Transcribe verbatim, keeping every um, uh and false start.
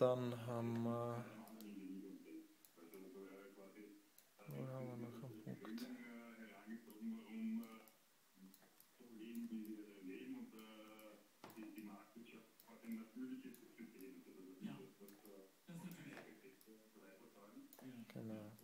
dann haben wir, wo haben wir noch einen Punkt? Genau.